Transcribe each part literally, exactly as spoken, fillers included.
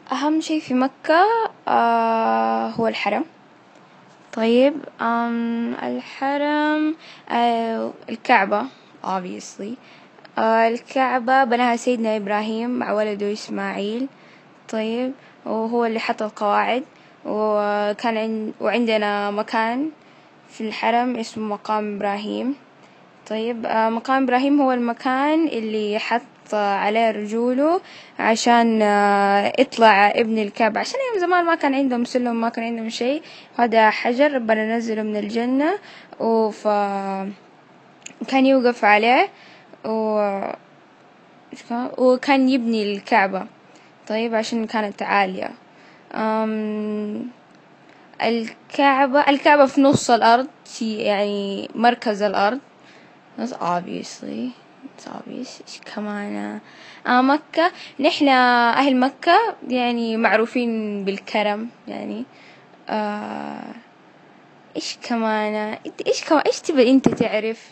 أهم شي في مكة آه هو الحرم. طيب أم الحرم آه الكعبة obviously. آه الكعبة بناها سيدنا إبراهيم مع ولده إسماعيل. طيب وهو اللي حط القواعد، وكان عند وعندنا مكان في الحرم اسمه مقام إبراهيم. طيب آه مقام إبراهيم هو المكان اللي حط عليه رجوله عشان آه يطلع ابن الكعبة، عشان أيام زمان ما كان عندهم سلم، ما كان عندهم شيء. هذا حجر ربنا نزله من الجنة، وف كان يوقف عليه و... وكان يبني الكعبة. طيب عشان كانت عالية. أم... الكعبة الكعبة في نص الأرض، في يعني مركز الأرض. That's obviously it's obvious. إيش كمان آه مكة، نحنا أهل مكة يعني معروفين بالكرم يعني. آه إيش كمان إيش كمان إيش تبي أنت تعرف؟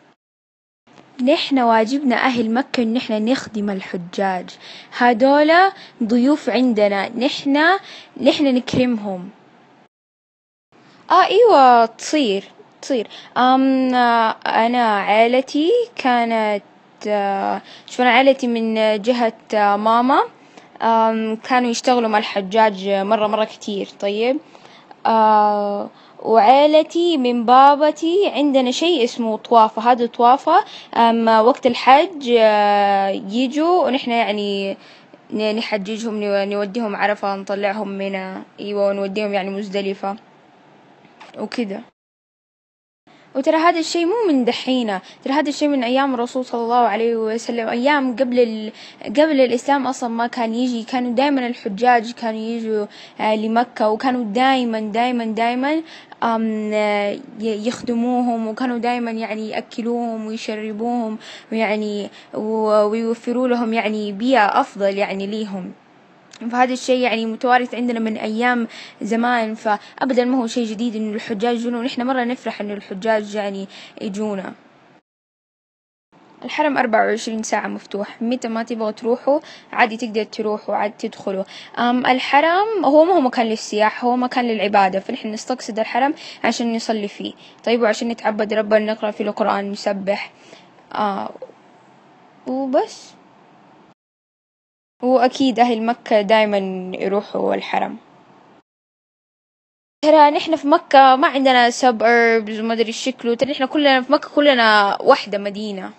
نحنا واجبنا أهل مكة إن نحنا نخدم الحجاج، هذولا ضيوف عندنا، نحنا نحنا نكرمهم. آه أيوة تصير تصير أم آه، أنا عائلتي كانت آه، شوف أنا عائلتي من جهة آه، ماما أم كانوا يشتغلوا مع الحجاج مرة مرة كتير. طيب آه وعائلتي من بابتي عندنا شيء اسمه طوافة. هذا طوافة أما وقت الحج آه يجوا ونحن يعني ن- نحججهم، نو- نوديهم عرفة، نطلعهم منى، أيوة ونوديهم يعني مزدلفة وكده. وترى هذا الشيء مو من دحينه، ترى هذا الشيء من أيام الرسول صلى الله عليه وسلم، أيام قبل ال... قبل الإسلام أصلا ما كان يجي، كانوا دائما الحجاج كانوا يجوا آه لمكة، وكانوا دائما دائما دائما آم، آه، ي- يخدموهم، وكانوا دائما يعني يأكلوهم ويشربوهم، ويعني و- ويوفروا لهم يعني بيئة أفضل يعني ليهم. فهذا الشيء يعني متوارث عندنا من أيام زمان، فأبدا ما هو شيء جديد إنه الحجاج يجونا، ونحن مرة نفرح إنه الحجاج يعني يجونا. الحرم أربعة وعشرين ساعة مفتوح، متى ما تبغوا تروحوا عادي تقدر تروحوا عادي تدخلوا. أم الحرم هو ما هو مكان للسياح، هو مكان للعبادة، فنحن نستقصد الحرم عشان نصلي فيه. طيب وعشان نتعبد ربنا، نقرأ فيه القرآن، نسبح آه وبس. وأكيد أهل مكة دايما يروحوا الحرم. ترى نحن في مكة ما عندنا suburbs وما أدري شكله، ترى نحن كلنا في مكة كلنا وحدة مدينة.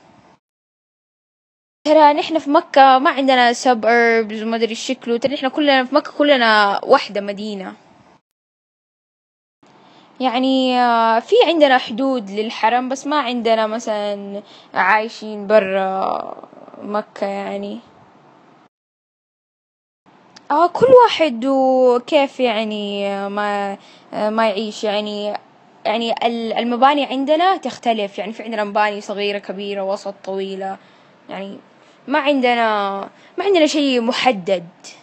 ترى نحن في مكة ما عندنا suburbs وما أدري شكله، ترى نحن كلنا في مكة كلنا وحدة مدينة. يعني آه، في عندنا حدود للحرم، بس ما عندنا مثلا عايشين برا مكة يعني. آه كل واحد وكيف يعني آه، ما آه، ما يعيش يعني. يعني ال- المباني عندنا تختلف، يعني في عندنا مباني صغيرة كبيرة وسط طويلة يعني. ما عندنا ما عندنا شيء محدد.